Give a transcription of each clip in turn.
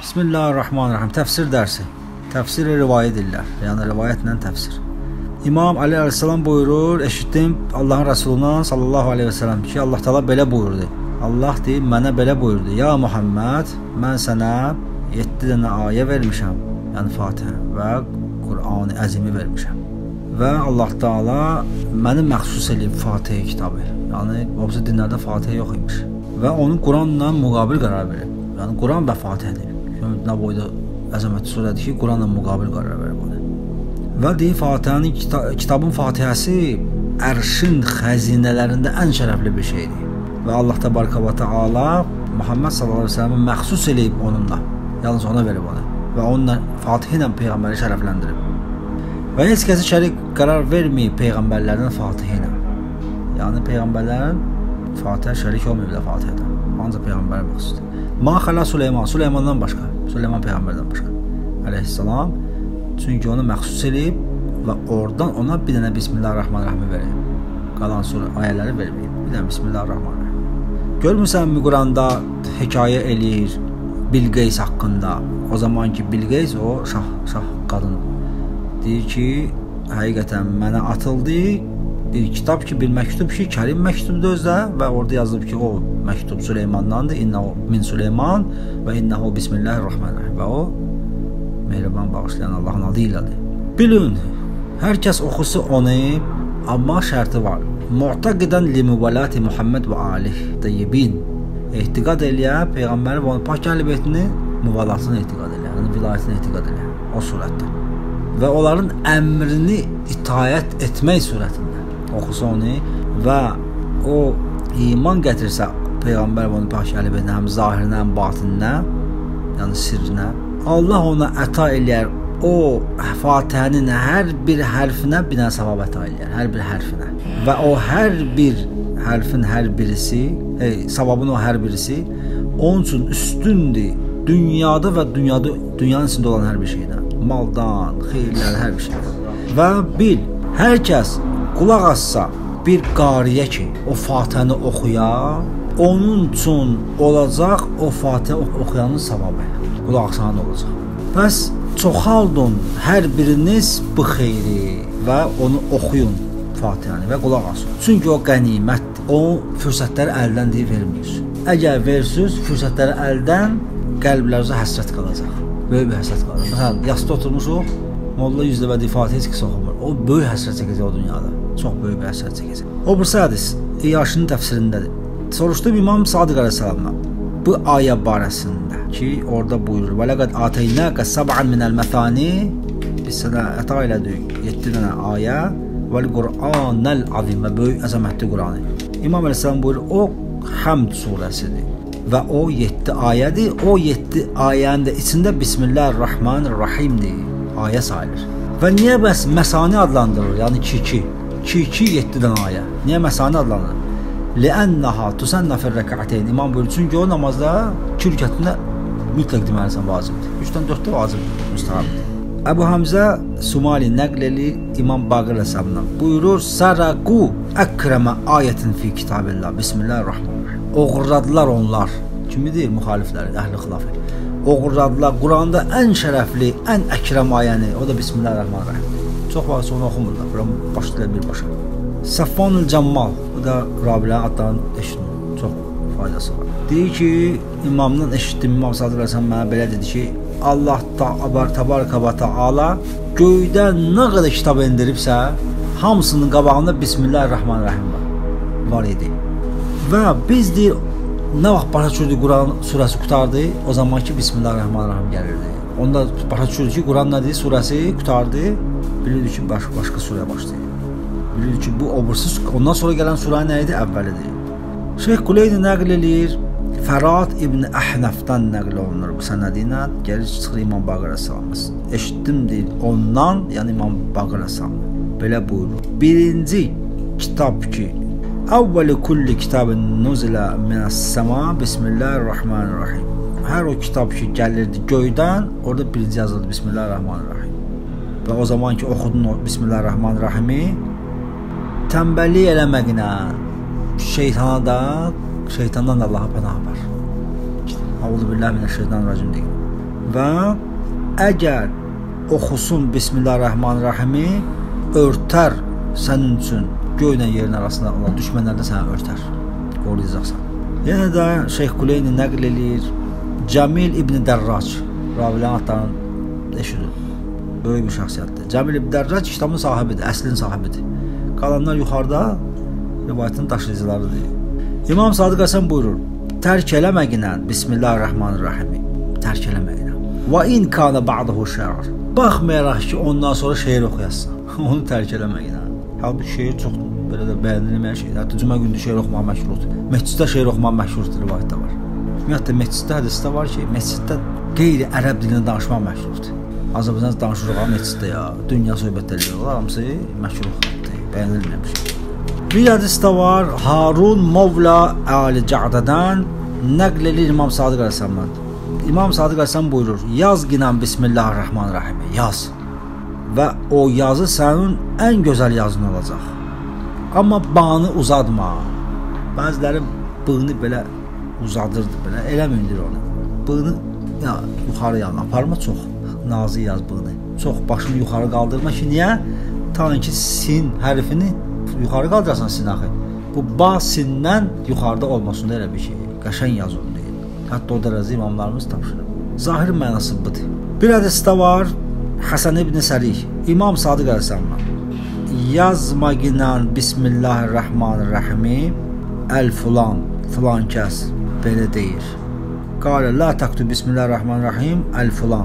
Bismillahirrahmanirrahim. Təfsir dərsi. Təfsiri rivayət edirlər. Yəni rivayətlə təfsir. İmam Ali əleyhissalam buyurur, eşitdim Allahın Rəsulundan sallallahu aleyhi və səlləm ki, Allah Taala belə buyurdu. Allah deyib mənə belə buyurdu. Ya Muhammed, mən sənə 7 dənə ayə vermişəm. Yəni Fatihə və Qur'an-ı Əzimi vermişəm. Və Allah Taala məni məxsus edib Fatihə kitabı. Yəni o dinlərdə Fatihə yox imiş. Və onu Quranla müqabil qərar verib. Yəni Quran və Fatihədir. Nə boyda əzəmətli surədir ki, Quranla müqabil qərar verib onu. Və deyir Fatihənin kitabın Fatihəsi ərşin xəzinələrində ən şərəfli bir şeydir. Və Allah Təbaraka və Təala Muhammed sallallahu əleyhi və səlləmi məxsus eləyib onunla. Yalnız ona verib onu. Və onunla Fatihə ilə peyğəmbəri şərəfləndirib. Və heç kəsə şərik qərar verməyib peyğəmbərlərdən Fatihə ilə. Yəni peyğəmbərlərin Fatihə şərik olmayıblar Fatihədə. Ancaq peyğəmbərə məxsusdur. Ma xəla Süleyman, Süleymandan başqa, Süleyman peyğəmbərdən başqa əleyhissalam. Çünki onu məxsus eləyib və oradan ona bir dənə Bismillahirrahmanirrahim verib. Qalan surə ayələri verməyib. Bir dənə Bismillahirrahmanirrahim. Görmüsənmi Quranda hekayə eləyir Bilqeys haqqında. O zamanki Bilqeys o şah qadın. Deyir ki, həqiqətən mənə atıldı bir kitab ki, bir məktub ki, Kərim məktubdur özdə və orada yazılıb ki, o məktub Süleymandandır. İnnehu min Süleyman və innehu Bismillahirrahmanirrahim. Və o mehriban bağışlayan Allahın adı ilədir. Bilin, hər kəs oxusu onu, amma şərti var. Mu'taqidən li mübalati Muhammed və alih tayyibin. Etiqad eləyə, peyğəmbəri və onun pak qəlbətini, mübalatını etiqad eləyə, yəni vilayətini etiqad eləyə o surətdə. Və onların əmrini itaət etmək surətində oxusa onu və o iman gətirsə peyğəmbər və onun pak qəlbətinə, həm zahirinə, həm batininə, yəni sirrinə, Allah ona əta eləyər o Fatihənin hər bir hərfinə bir dənə savab əta eləyər, hər bir hərfinə. Və o hər bir hərfin hər birisi, savabın o hər birisi onun üçün üstündür dünyada və dünyanın içində olan hər bir şeydən. Maldan, xeyirlər, hər bir şeydən. Və bil, hər kəs qulaq assa bir qariyə ki, o Fatihəni oxuya, onun üçün olacaq o Fatihə oxuyanın savabı. Qulaq asana olacaq. Bəs çoxaldın hər biriniz bu xeyri və onu oxuyun Fatihəni və qulaq asın. Çünki o qənimətdir. O fürsətləri əldən deyib vermir. Əgər versiniz, fürsətləri əldən qəlblərinizə həsrət qalacaq. Böyük bir həsrət qalacaq. Məsələn, yasda oturmuşuq, molla 100 dəfə Fatihə heç kəs oxumur. O böyük həsrət çəkəcək o dünyada. Çox böyük bir həsrət çəkəcək. O birisi hədis İyaşın təfsirindədir. Soruşdum İmam Sadiq əleyhissalamdan bu ayə barəsində ki, orada buyurur: "Və laqad ataynaka sab'an minəl məsani." Biz sənə əta elədik 7 dənə ayə və Qur'anəl azim və böyük əzəmətli Qur'anı. İmam əleyhissalam buyurur, o Həmd surəsidir və o 7 ayədir. O 7 ayənin də içində Bismillahirrahmanirrahimdir. Ayə sayılır. Və niyə bəs məsani adlandırılır? Yəni 2 7 dənə ayə. Niyə məsani adlandırılır? Li'annaha tusanna fi rək'atayn. İmam buyurur, çünki o namazda 2 rükətində mütləq deməlisən vacibdir. 3-dən 4-də vacibdir, müstəhəbdir. Əbu Hamza Sumali nəql edir İmam Baqir əleyhissalamdan. Buyurur: "Saraqu əkrəmə ayətin fi kitabillah. Bismillahirrahmanirrahim." Oğurladılar onlar. Kimidir? Müxalifləri, əhl-i xilafə. Oğurladılar Quranda ən şərəfli, ən əkrəm ayəni, o da Bismillahirrahmanirrahim. Çox vaxt onu oxumurlar. Quran başlayır birbaşa. Safvanul Cammal, bu da Rabilərin adlarını eşitdim. Çox faydası var. Deyir ki, imamdan eşitdim, İmam Sadiq əleyhissalam mənə belə dedi ki, Allah Təbaraka və Təala göydən nə qədər kitab endiribsə, hamısının qabağında Bismillahirrahmanirrahim var idi. Və biz deyir, nə vaxt başa düşürdük Quran surəsi qutardı, o zamanki Bismillahirrahmanirrahim gəlirdi. Onda başa düşürdük ki, Quran nədir, surəsi qutardı, bilirdik ki, başqa surəyə başlayır. Bilirdik ki, bu obursuz, ondan sonra gələn surə nə idi? Əvvəlidir. Şeyx Quleyni nəql eləyir, Fərat İbn Əhnəfdən nəql olunur bu sənədi ilə, gəlir çıxır İmam Baqir əleyhissalamız. Eşitdim deyir, ondan, yəni İmam Baqir əleyhissalam belə buyurur. Birinci kitab ki, Əvvəli kulli kitabın nuzilə minəs-səma Bismillahirrahmanirrahim. Hər o kitab ki, gəlirdi göydən, orada birinci yazıldı Bismillahirrahmanirrahim. Və o zaman ki, oxudun o Bismillahirrahmanirrahimi, tənbəllik eləməklə şeytandan da Allaha pənah var. Əuzubillahi minəşşeytanirracim deyil. və əgər oxusun Bismillahirrahmanirrahimi örtər sənin üçün göylə yerin arasında olan düşmənlərdən səni örtər, qoruyacaqsan. Yenə də Şeyx Kuleyni nəql edir. Cəmil İbn Dərrac, ravilərin adlarının eşidir. Böyük bir şəxsiyyətdir. Cəmil İbn Dərrac kitabın sahibidir, əslin sahibidir. Qalanlar yuxarıda rivayətin daşıyıcılarıdır. İmam Sadiq Həsən buyurur, tərk eləməginə Bismillahirrahmanirrahimi, tərk eləməginə. Və in kana ba'dahu şərar. Baxmayaraq ki, ondan sonra şeir oxuyasın, onu tərk eləməginə. Halbuki şeir çox belə də bəyənilməyən şeydir. Hətta cümə gündü şeir oxumaq məşhurdur. Məsciddə şeir oxumaq məşhurdur, rivayətdə var. Ümumiyyətlə məsciddə hədisdə var ki, məsciddə qeyri-ərəb dilində danışmaq məşhurdur. Azərbaycan danışırıq məsciddə ya, dünya söhbət edirlər, hamısı məşhurdur, bəyənilməyən bir şey. Bir hədisdə var, Harun Mavla Ali Ca'dadan nəql edir İmam Sadiq Əleyhisselam. İmam Sadiq Əleyhisselam buyurur, yaz ginən Bismillahirrahmanirrahim, yaz. Və o yazı sənin ən gözəl yazın olacaq. Amma bağını uzatma. Bəziləri bığını belə uzadırdı, belə eləməyindir onu. Bığını yuxarı yanına aparma çox. Nazik yaz bığını. Çox başını yuxarı qaldırma ki, niyə? Ta ki sin hərfini yuxarı qaldırasan sin axı. Bu ba sindən yuxarıda olmasın elə bir şey. Qəşəng yaz onu deyil. Hətta o dərəcə imamlarımız tapşırır. Zahir mənası budur. Bir hədisdə var, Həsən ibn Sərih, İmam Sadiq Əleyhisselam. Yazma ginən Bismillahirrahmanirrahimi əl-fulan, filan kəs belə deyir. Qalə la taktub Bismillahirrahmanirrahim əl-fulan.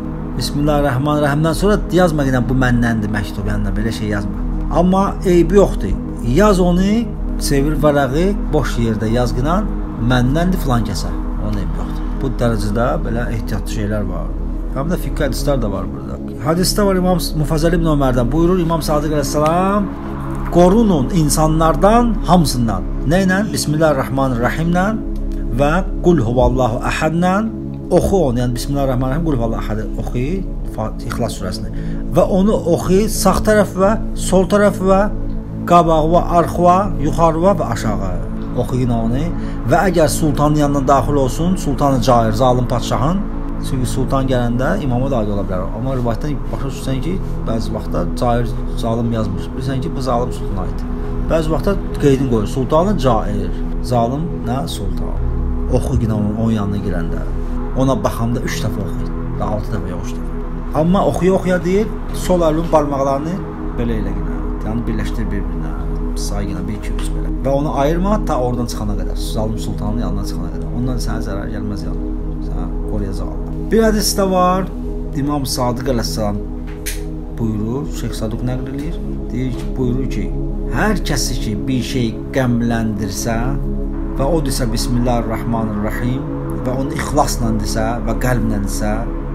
Bismillahirrahmanirrahimdən sonra yazma ginən bu məndəndir məktub, yəni belə şey yazma. Amma eybi yoxdur. Yaz onu, çevir vərəqi, boş yerdə yaz ginən məndəndir filan kəsə. Onun eybi yoxdur. Bu dərəcədə belə ehtiyatlı şeylər var. Həm də fiqh hədislər də var burada. Hadisdə var İmam Mufazzəl ibn Ömərdən buyurur İmam Sadiq Əleyhisselam, qorunun insanlardan hamısından. Nə ilə? Bismillahirrahmanirrahimlə və Qul huvallahu əhədlə oxu onu. Yəni Bismillahirrahmanirrahim, Qul huvallahu əhəd oxu, İxlas surəsini. Və onu oxu sağ tərəf və sol tərəf və qabaq və arxa, yuxarı və aşağı. Oxuyun onu və əgər sultanın yanına daxil olsun, sultanı cair, zalim padşahın, çünki sultan gələndə imama da aid ola bilər. Amma rivayətdən başa düşsən ki, bəzi vaxtda cair, zalim yazmır. Bilirsən ki, bu zalim sultana aiddir. Bəzi vaxtda qeydin qoyur. Sultanı cair, zalim nə? Sultan. Oxu yine onun yanına girəndə. Ona baxanda 3 dəfə oxu. Da 6 dəfə yox 3 dəfə. Amma oxuya deyil, sol əlin barmaqlarını belə elə yine. Yəni birləşdir bir-birinə. Say yine 1-2-3 belə. Və onu ayırma ta oradan çıxana qədər. Zalim sultanın yanına çıxana qədər. Ondan sənə zərər gəlməz yəni. Sənə qoruyacaq Allah. Bir hədisdə var, İmam Sadiq Əleyhisselam buyurur, Şeyx Saduq nəql edir, buyurur ki, hər kəsi ki bir şey qəmləndirsə və o desə Bismillahirrahmanirrahim və onu ixlasla desə və qəlblə desə,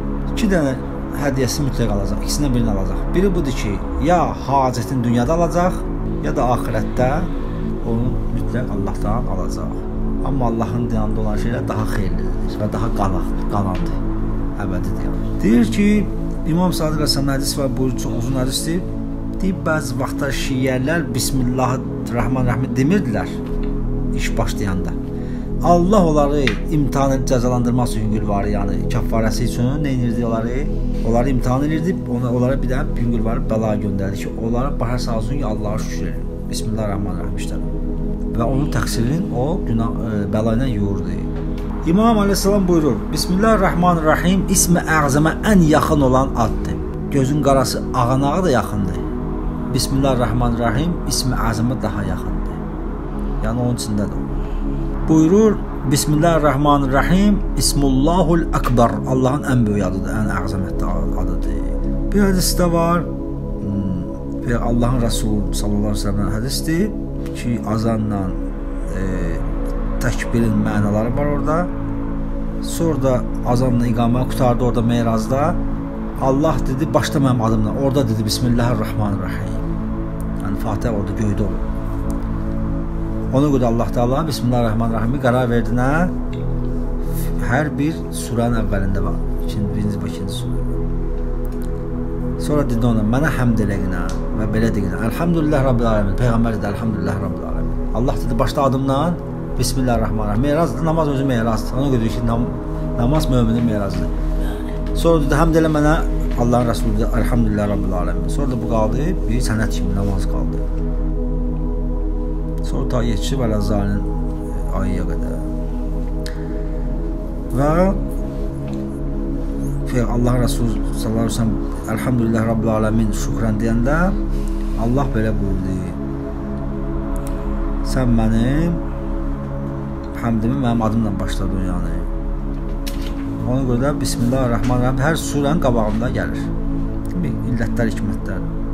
2 dənə hədiyyəsi mütləq alacaq, ikisindən birini alacaq. Biri budur ki, ya hacətin dünyada alacaq, ya da axirətdə onu mütləq Allahdan alacaq. Amma Allahın yanında olan şeylər daha xeyirlidir və daha qalandır. Əbədidir. Deyir ki, İmam Sadiq Əleyhisselam hədis var, bu çox uzun hədisdir. Deyir, bəzi vaxtlar şiələr Bismillahirrahmanirrahim demirdilər iş başlayanda. Allah onları imtihanı cəzalandırmaq üçün yüngül var, yəni kəffarəsi üçün nə edirdi onları? Onları imtihan edirdi, onlara bir də yüngül var, bəla göndərdi ki, onlara başa salsın ki, Allah'a şükür edin. Bismillahirrahmanirrahim işlədir. Və onun təqsirin o bəla ilə yuyurdu. İmam Aleyhisselam buyurur, Bismillahirrahmanirrahim ismi əzəmə ən yaxın olan addır. Gözün qarası ağanağa da yaxındır. Bismillahirrahmanirrahim ismi əzəmə daha yaxındır. Yəni onun içindədir. Buyurur, Bismillahirrahmanirrahim İsmullahul Akbar, Allahın ən böyük adıdır, ən əzəmətli adıdır. Bir hədisdə var, Allahın Resulü sallallahu aleyhi ve sellem hədisdir ki, azanla təkbirin mənaları var orada. Sonra da azanla iqamə qutardı orada Merazda. Allah dedi, başda mənim adımla. Orada dedi, Bismillahirrahmanirrahim. Yəni Fatihə orada göydə olur. Ona görə Allah Teala Bismillahirrahmanirrahim qərar verdinə hər bir surənin əvvəlində var. Birinci və ikinci surə. Sonra dedi ona, mənə həmd eləginə və belə deginə. Elhamdülillah Rabbil Alemin. Peyğəmbər dedi, Elhamdülillah Rabbil Alemin. Allah dedi, başda adımla Bismillahirrahmanirrahim. Merazdır, namaz özü merazdır. Ona görə ki, namaz müminin merazıdır. Sonra da həmd elə mənə Allahın Rəsulü elhamdülillah Rabbil Alemin. Sonra da bu qaldı bir sənət kimi namaz qaldı. Sonra ta yetişib Əl-Əzzalin ayıya qədər. Və Allah Rəsulü sallallahu əleyhi və səlləm elhamdülillah Rabbil Alemin şükran deyəndə Allah belə buyurdu. Sən mənim həmdimi mənim adımla başladın yəni. Ona görə də Bismillahirrahmanirrahim hər surənin qabağında gəlir. İllətlər, hikmətlər.